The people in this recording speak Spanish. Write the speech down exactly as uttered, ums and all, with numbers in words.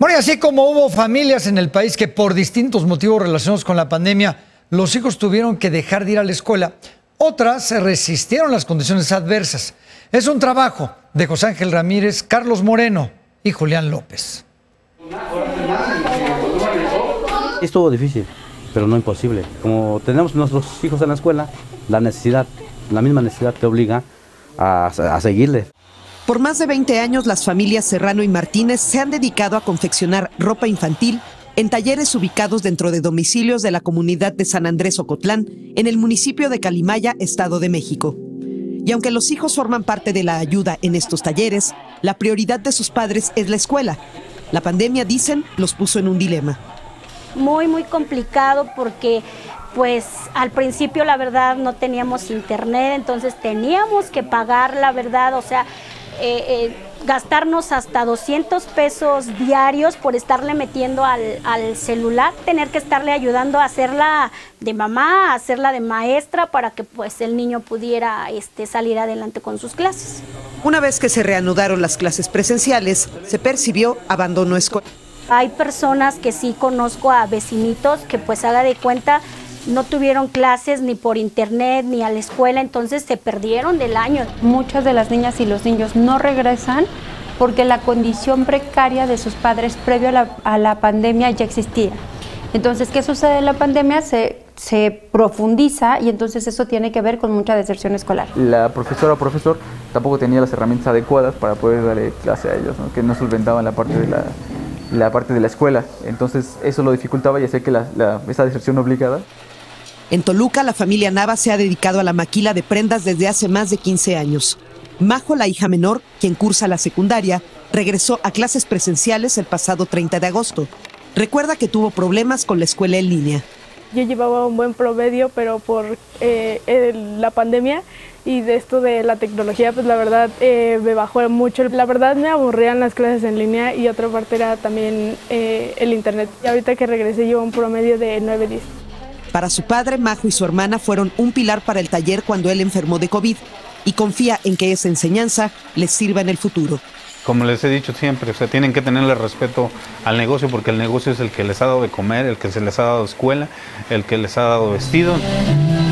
Bueno, y así como hubo familias en el país que por distintos motivos relacionados con la pandemia, los hijos tuvieron que dejar de ir a la escuela, otras se resistieron a las condiciones adversas. Es un trabajo de José Ángel Ramírez, Carlos Moreno y Julián López. Estuvo difícil, pero no imposible. Como tenemos nuestros hijos en la escuela, la necesidad, la misma necesidad te obliga a, a seguirle. Por más de veinte años, las familias Serrano y Martínez se han dedicado a confeccionar ropa infantil en talleres ubicados dentro de domicilios de la comunidad de San Andrés Ocotlán, en el municipio de Calimaya, Estado de México. Y aunque los hijos forman parte de la ayuda en estos talleres, la prioridad de sus padres es la escuela. La pandemia, dicen, los puso en un dilema. Muy, muy complicado porque pues al principio la verdad no teníamos internet, entonces teníamos que pagar la verdad, o sea, eh, eh, gastarnos hasta doscientos pesos diarios por estarle metiendo al, al celular, tener que estarle ayudando a hacerla de mamá, a hacerla de maestra para que pues el niño pudiera este, salir adelante con sus clases. Una vez que se reanudaron las clases presenciales, se percibió abandono escolar. Hay personas que sí conozco a vecinitos que pues haga de cuenta no tuvieron clases ni por internet ni a la escuela, entonces se perdieron del año. Muchas de las niñas y los niños no regresan porque la condición precaria de sus padres previo a la, a la pandemia ya existía. Entonces, ¿qué sucede en la pandemia? Se, se profundiza y entonces eso tiene que ver con mucha deserción escolar. La profesora o profesor tampoco tenía las herramientas adecuadas para poder darle clase a ellos, ¿no? Que no solventaban la parte de la... la parte de la escuela, entonces eso lo dificultaba y hacía que la, la, esa deserción obligada. En Toluca, la familia Nava se ha dedicado a la maquila de prendas desde hace más de quince años. Majo, la hija menor, quien cursa la secundaria, regresó a clases presenciales el pasado treinta de agosto. Recuerda que tuvo problemas con la escuela en línea. Yo llevaba un buen promedio, pero por eh, el, la pandemia y de esto de la tecnología, pues la verdad eh, me bajó mucho. La verdad me aburrían las clases en línea y otra parte era también eh, el internet. Y ahorita que regresé llevo un promedio de nueve diez. Para su padre, Majo y su hermana fueron un pilar para el taller cuando él enfermó de COVID y confía en que esa enseñanza les sirva en el futuro. Como les he dicho siempre, o sea, tienen que tenerle respeto al negocio porque el negocio es el que les ha dado de comer, el que se les ha dado escuela, el que les ha dado vestido.